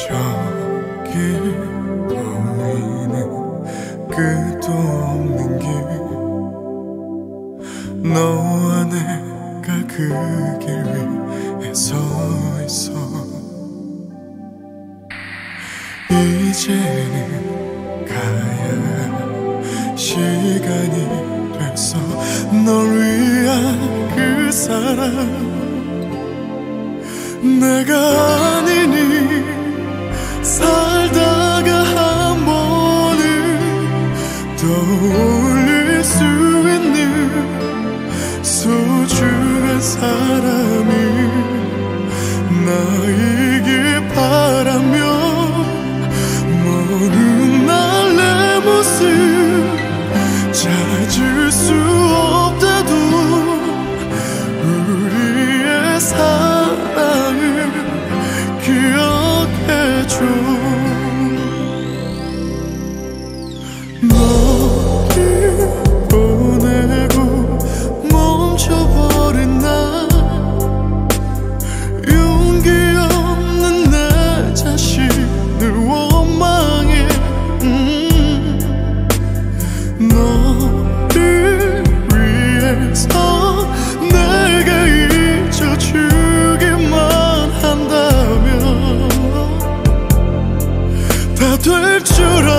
저기 보이는 끝도 없는 길, 너와 내가 그 길 위에 서 있어. 이제는 가야 시간이 됐어. 널 위한 그 사람 내가 아니니, 살다가 한 번은 떠올릴 수 있는 소중한 사람이 나이길 바라며, 먼 날 내 모습 찾을 수 없다도 우리의 사랑을 기억해줘. 너를 보내고 멈춰버린 나, 용기 없는 내 자신을 원망해. 너를 위해서 내가 잊어주기만 한다면 다 될 줄 알아.